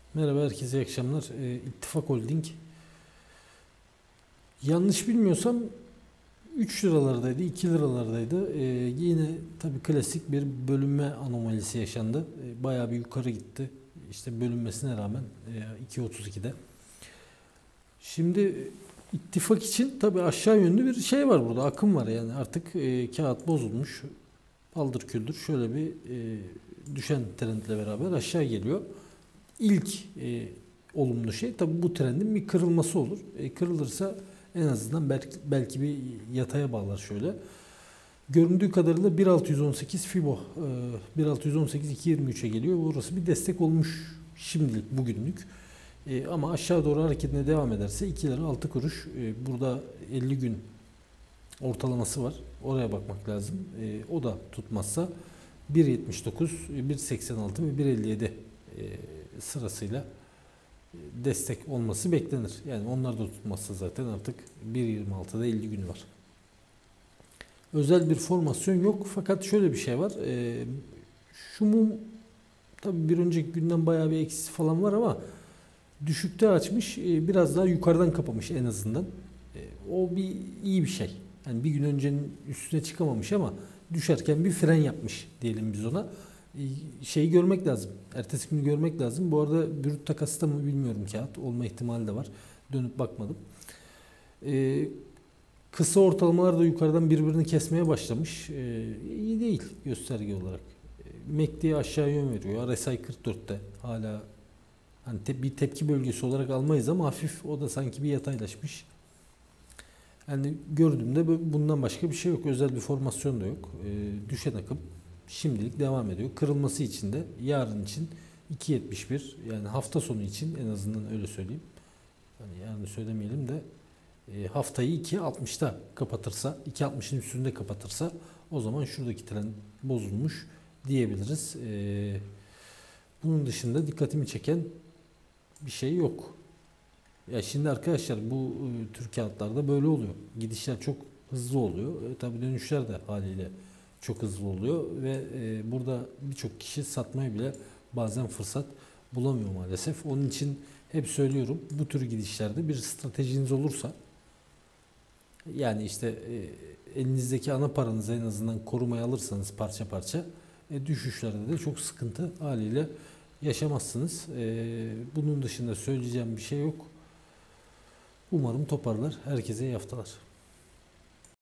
Merhaba herkese, iyi akşamlar. İttifak Holding. Yanlış bilmiyorsam 3 liralardaydı, 2 liralardaydı. Yine tabii klasik bir bölünme anomalisi yaşandı. Bayağı bir yukarı gitti. İşte bölünmesine rağmen 2.32'de. Şimdi ittifak için tabii aşağı yönlü bir şey var burada, akım var yani artık kağıt bozulmuş. Paldır küldür şöyle bir düşen trendle beraber aşağı geliyor. İlk olumlu şey tabii bu trendin bir kırılması olur. Kırılırsa en azından belki bir yataya bağlar şöyle. Göründüğü kadarıyla 1.618 Fibo 1.618 2.23'e geliyor. Burası bir destek olmuş şimdilik bugünlük. Ama aşağı doğru hareketine devam ederse 2 lira 6 kuruş. Burada 50 gün ortalaması var. Oraya bakmak lazım. O da tutmazsa 1.79, 1.86 ve 1.57 sırasıyla destek olması beklenir. Yani onlar da tutmazsa zaten artık 1.26'da 50 gün var. Özel bir formasyon yok fakat şöyle bir şey var. Şu mum tabii bir önceki günden bayağı bir eksisi falan var ama düşükte açmış, biraz daha yukarıdan kapamış en azından. O bir iyi bir şey. Yani bir gün öncenin üstüne çıkamamış ama düşerken bir fren yapmış diyelim biz ona. Şeyi görmek lazım. Ertesi günü görmek lazım. Bu arada brüt takası da mı bilmiyorum, kağıt olma ihtimali de var. Dönüp bakmadım. Kısa ortalamalar da yukarıdan birbirini kesmeye başlamış. İyi değil gösterge olarak. MACD aşağı yön veriyor. RSI 44'te hala hani bir tepki bölgesi olarak almayız ama hafif o da sanki bir yataylaşmış. Yani gördüğümde bundan başka bir şey yok. Özel bir formasyon da yok. Düşen akım şimdilik devam ediyor. Kırılması için de yarın için 2.71, yani hafta sonu için en azından öyle söyleyeyim. Yani yarın söylemeyelim de haftayı 2.60'da kapatırsa, 2.60'ın üstünde kapatırsa o zaman şuradaki trend bozulmuş diyebiliriz. Bunun dışında dikkatimi çeken bir şey yok. Ya şimdi arkadaşlar bu tür kağıtlarda böyle oluyor. Gidişler çok hızlı oluyor. Tabii dönüşler de haliyle çok hızlı oluyor ve burada birçok kişi satmaya bile bazen fırsat bulamıyor maalesef. Onun için hep söylüyorum, bu tür gidişlerde bir stratejiniz olursa, yani işte elinizdeki ana paranızı en azından korumaya alırsanız parça parça, düşüşlerde de çok sıkıntı haliyle yaşamazsınız. Bunun dışında söyleyeceğim bir şey yok. Umarım toparlar. Herkese iyi haftalar.